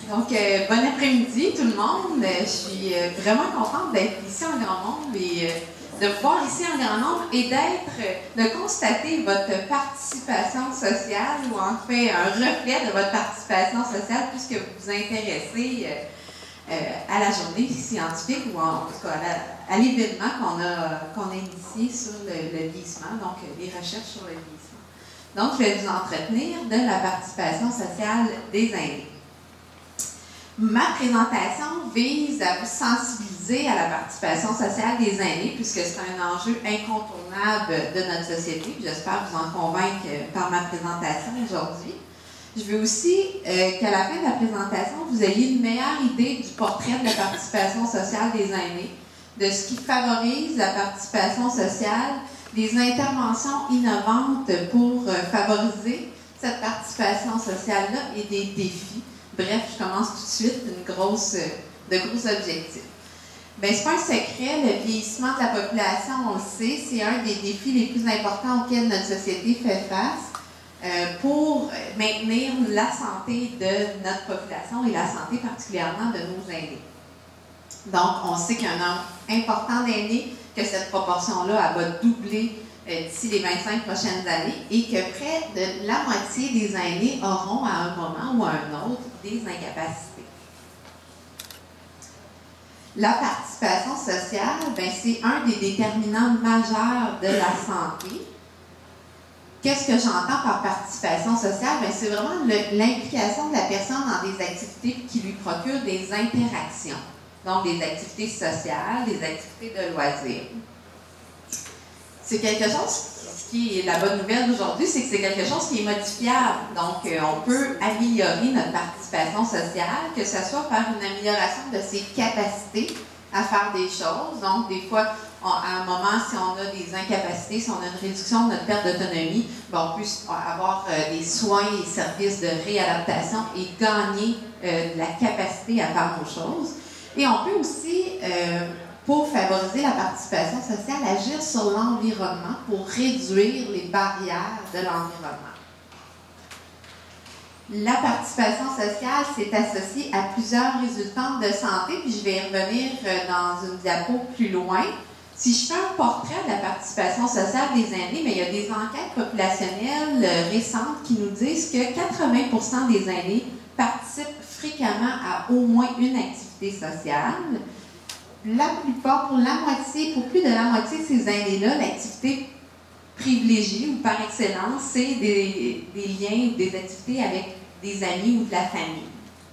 Donc, bon après-midi tout le monde. Je suis vraiment contente d'être ici en grand nombre et de vous voir ici en grand nombre et de constater votre participation sociale ou en fait un reflet de votre participation sociale puisque vous vous intéressez à la journée scientifique ou en tout cas à l'événement qu'on a initié sur le vieillissement, donc les recherches sur le vieillissement. Donc, je vais vous entretenir de la participation sociale des aînés. Ma présentation vise à vous sensibiliser à la participation sociale des aînés, puisque c'est un enjeu incontournable de notre société. J'espère vous en convaincre par ma présentation aujourd'hui. Je veux aussi qu'à la fin de la présentation, vous ayez une meilleure idée du portrait de la participation sociale des aînés, de ce qui favorise la participation sociale, des interventions innovantes pour favoriser cette participation sociale-là et des défis. Bref, je commence tout de suite de gros objectifs. Bien, c'est pas un secret, le vieillissement de la population, on le sait, c'est un des défis les plus importants auxquels notre société fait face pour maintenir la santé de notre population et la santé particulièrement de nos aînés. Donc, on sait qu'il y a un nombre important d'aînés, que cette proportion-là va doubler d'ici les 25 prochaines années et que près de la moitié des aînés auront à un moment ou à un autre des incapacités. La participation sociale, c'est un des déterminants majeurs de la santé. Qu'est-ce que j'entends par participation sociale? C'est vraiment l'implication de la personne dans des activités qui lui procurent des interactions. Donc, des activités sociales, des activités de loisirs. C'est quelque chose, ce qui est la bonne nouvelle d'aujourd'hui, c'est que c'est quelque chose qui est modifiable. Donc, on peut améliorer notre participation sociale, que ce soit par une amélioration de ses capacités à faire des choses. Donc, des fois, à un moment, si on a des incapacités, si on a une réduction de notre perte d'autonomie, on peut avoir des soins et services de réadaptation et gagner de la capacité à faire nos choses. Et on peut aussi, pour favoriser la participation sociale, agir sur l'environnement pour réduire les barrières de l'environnement. La participation sociale s'est associée à plusieurs résultats de santé, puis je vais y revenir dans une diapo plus loin. Si je fais un portrait de la participation sociale des aînés, il y a des enquêtes populationnelles récentes qui nous disent que 80% des aînés participent fréquemment à au moins une activité sociale. La plupart, pour plus de la moitié de ces aînés-là, l'activité privilégiée ou par excellence, c'est des liens ou des activités avec des amis ou de la famille.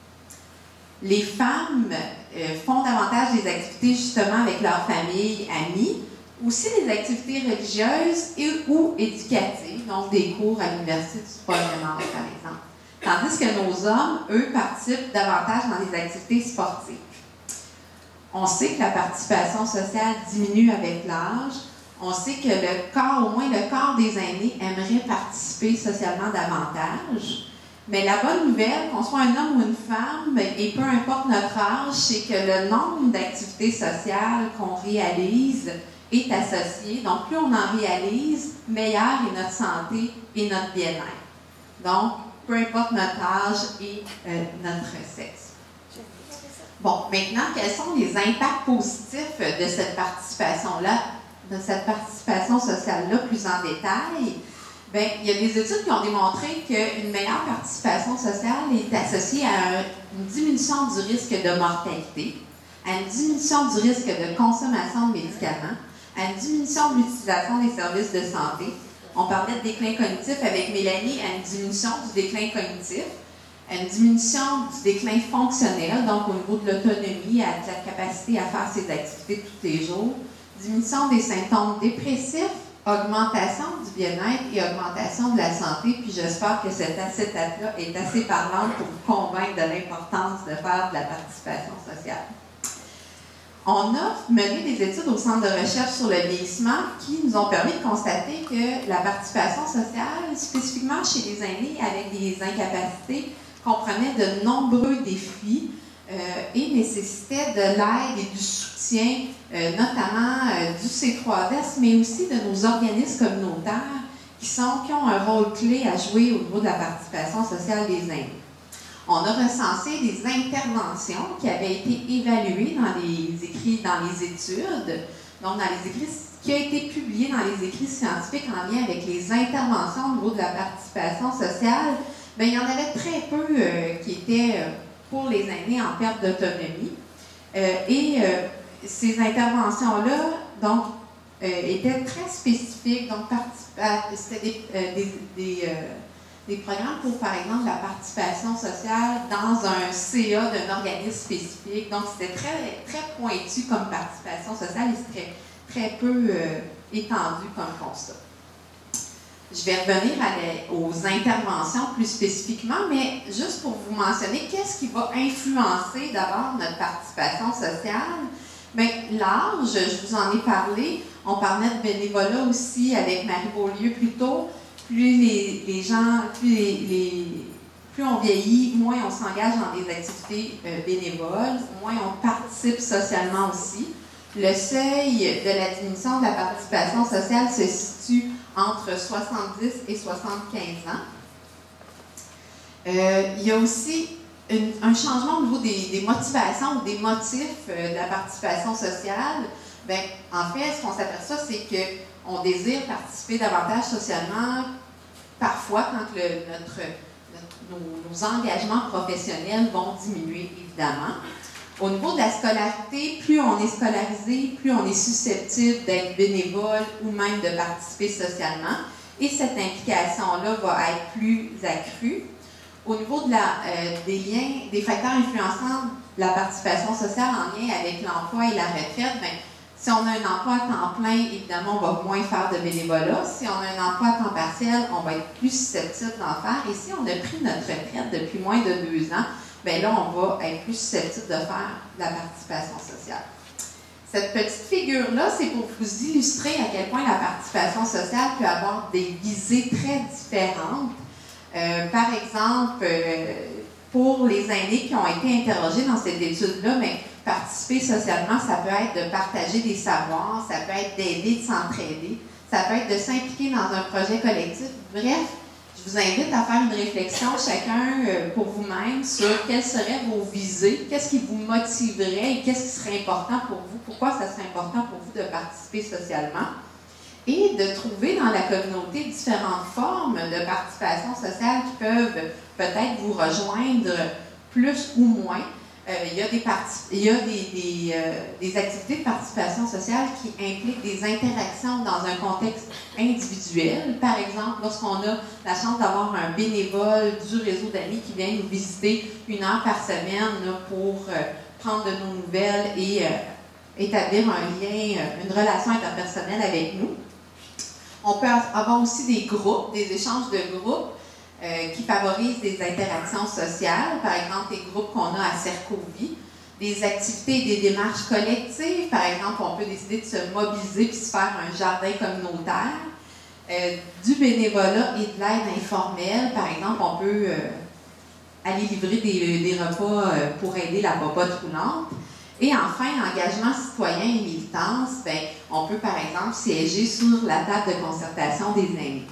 Les femmes font davantage des activités justement avec leur famille, amis, aussi des activités religieuses ou éducatives, donc des cours à l'Université du Trois-Rivières, par exemple. Tandis que nos hommes, eux, participent davantage dans des activités sportives. On sait que la participation sociale diminue avec l'âge. On sait que au moins le quart des aînés aimerait participer socialement davantage. Mais la bonne nouvelle, qu'on soit un homme ou une femme, et peu importe notre âge, c'est que le nombre d'activités sociales qu'on réalise est associé. Donc, plus on en réalise, meilleure est notre santé et notre bien-être. Donc, peu importe notre âge et notre sexe. Bon, maintenant, quels sont les impacts positifs de cette participation-là, de cette participation sociale-là plus en détail? Il y a des études qui ont démontré qu'une meilleure participation sociale est associée à une diminution du risque de mortalité, à une diminution du risque de consommation de médicaments, à une diminution de l'utilisation des services de santé. On parlait de déclin cognitif avec Mélanie, à une diminution du déclin cognitif, à une diminution du déclin fonctionnel, donc au niveau de l'autonomie, à la capacité à faire ses activités tous les jours, diminution des symptômes dépressifs, augmentation du bien-être et augmentation de la santé. Puis j'espère que cette acétate-là est assez parlante pour vous convaincre de l'importance de faire de la participation sociale. On a mené des études au Centre de recherche sur le vieillissement qui nous ont permis de constater que la participation sociale, spécifiquement chez les aînés avec des incapacités, comprenait de nombreux défis et nécessitait de l'aide et du soutien, notamment du C3S, mais aussi de nos organismes communautaires qui ont un rôle clé à jouer au niveau de la participation sociale des aînés. on a recensé des interventions qui avaient été évaluées dans les écrits, dans les études, donc dans les écrits qui a été publié dans les écrits scientifiques en lien avec les interventions au niveau de la participation sociale. Bien, il y en avait très peu qui étaient pour les aînés en perte d'autonomie. Ces interventions-là, donc, étaient très spécifiques. Donc, c'était des programmes pour, par exemple, la participation sociale dans un CA d'un organisme spécifique. Donc, c'était très, très pointu comme participation sociale et c'était très peu étendu comme constat. Je vais revenir aux interventions plus spécifiquement, mais juste pour vous mentionner, qu'est-ce qui va influencer d'abord notre participation sociale? Bien, l'âge, je vous en ai parlé. On parlait de bénévolat aussi avec Marie Beaulieu plus tôt. Plus les gens, plus on vieillit, moins on s'engage dans des activités bénévoles, moins on participe socialement aussi. Le seuil de la diminution de la participation sociale se situe entre 70 et 75 ans. Il y a aussi un changement au niveau des motivations ou des motifs de la participation sociale. Bien, en fait, ce qu'on s'aperçoit, c'est qu'on désire participer davantage socialement, parfois quand nos engagements professionnels vont diminuer, évidemment. Au niveau de la scolarité, plus on est scolarisé, plus on est susceptible d'être bénévole ou même de participer socialement. Et cette implication-là va être plus accrue. Au niveau de des liens, des facteurs influençant la participation sociale en lien avec l'emploi et la retraite, bien, si on a un emploi à temps plein, évidemment, on va moins faire de bénévolat. Si on a un emploi à temps partiel, on va être plus susceptible d'en faire. Et si on a pris notre retraite depuis moins de 2 ans, bien là, on va être plus susceptible de faire de la participation sociale. Cette petite figure-là, c'est pour vous illustrer à quel point la participation sociale peut avoir des visées très différentes. Par exemple, pour les aînés qui ont été interrogés dans cette étude-là, mais participer socialement, ça peut être de partager des savoirs, ça peut être d'aider, de s'entraider, ça peut être de s'impliquer dans un projet collectif. Bref, je vous invite à faire une réflexion chacun pour vous-même sur quelles seraient vos visées, qu'est-ce qui vous motiverait et qu'est-ce qui serait important pour vous, pourquoi ça serait important pour vous de participer socialement. Et de trouver dans la communauté différentes formes de participation sociale qui peuvent peut-être vous rejoindre plus ou moins. Il y a des activités de participation sociale qui impliquent des interactions dans un contexte individuel. Par exemple, lorsqu'on a la chance d'avoir un bénévole du réseau d'amis qui vient nous visiter 1 heure par semaine là, pour prendre de nos nouvelles et établir un lien, une relation interpersonnelle avec nous. On peut avoir aussi des groupes, des échanges de groupes qui favorisent des interactions sociales, par exemple les groupes qu'on a à Cercovie, des activités et des démarches collectives, par exemple on peut décider de se mobiliser puis se faire un jardin communautaire, du bénévolat et de l'aide informelle, par exemple on peut aller livrer des repas pour aider la popote roulante. Et enfin, engagement citoyen et militance, bien, on peut par exemple siéger sur la table de concertation des aînés.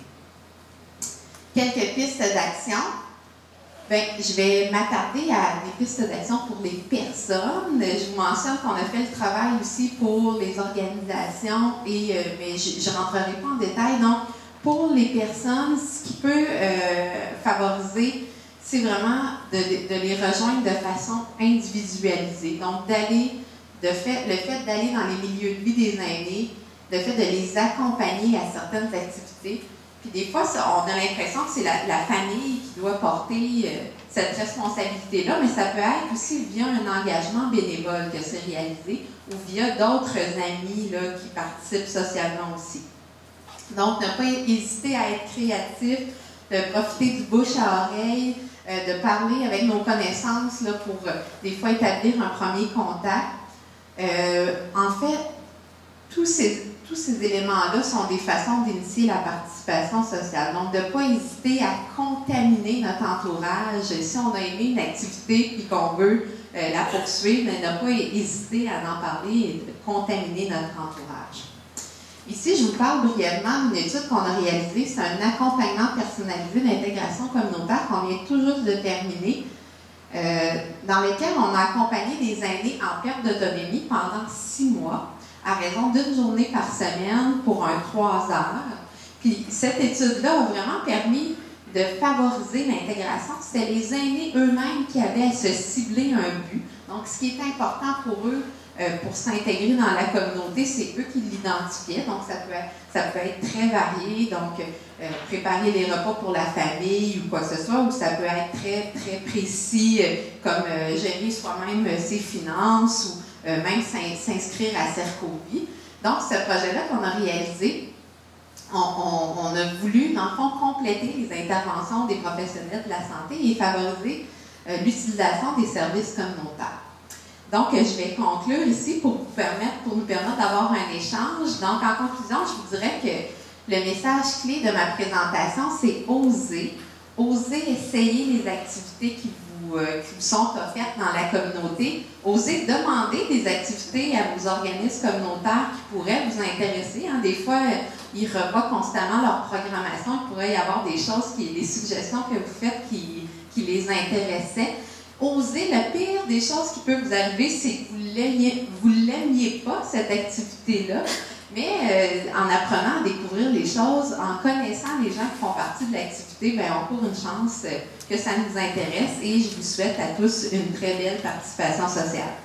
Quelques pistes d'action. Bien, je vais m'attarder à des pistes d'action pour les personnes. Je vous mentionne qu'on a fait le travail aussi pour les organisations, mais je ne rentrerai pas en détail. Donc, pour les personnes, ce qui peut favoriser, c'est vraiment de les rejoindre de façon individualisée. Donc, le fait d'aller dans les milieux de vie des aînés, le fait de les accompagner à certaines activités. Puis des fois, on a l'impression que c'est la famille qui doit porter cette responsabilité-là, mais ça peut être aussi via un engagement bénévole que c'est réalisé ou via d'autres amis là, qui participent socialement aussi. Donc, ne pas hésiter à être créatif, de profiter du bouche à oreille, de parler avec nos connaissances là, pour des fois établir un premier contact. En fait, tous ces éléments-là sont des façons d'initier la participation sociale. Donc, de ne pas hésiter à contaminer notre entourage. Si on a aimé une activité et qu'on veut la poursuivre, mais ne pas hésiter à en parler et de contaminer notre entourage. Ici, je vous parle brièvement d'une étude qu'on a réalisée. C'est un accompagnement personnalisé d'intégration communautaire qu'on vient tout juste de terminer. dans lesquels on a accompagné des aînés en perte d'autonomie pendant 6 mois, à raison d'une journée par semaine pour un 3 heures. Puis cette étude-là a vraiment permis de favoriser l'intégration. C'était les aînés eux-mêmes qui avaient à se cibler un but. Donc, ce qui est important pour eux, pour s'intégrer dans la communauté, c'est eux qui l'identifiaient. Donc, ça peut être très varié. Donc, préparer les repas pour la famille ou quoi que ce soit, ou ça peut être très, très précis, comme gérer soi-même ses finances ou même s'inscrire à Cercovie. Donc, ce projet-là qu'on a réalisé, on a voulu, dans le fond, compléter les interventions des professionnels de la santé et favoriser l'utilisation des services communautaires. Donc, je vais conclure ici pour nous permettre d'avoir un échange. Donc, en conclusion, je vous dirais que le message clé de ma présentation, c'est oser. Oser essayer les activités qui vous sont offertes dans la communauté. Oser demander des activités à vos organismes communautaires qui pourraient vous intéresser. Des fois, ils revoient constamment leur programmation. Il pourrait y avoir des choses, des suggestions que vous faites qui les intéressaient. Oser, le pire des choses qui peut vous arriver, c'est que vous ne l'aimiez pas, cette activité-là, mais en apprenant à découvrir les choses, en connaissant les gens qui font partie de l'activité, on court une chance que ça nous intéresse et je vous souhaite à tous une très belle participation sociale.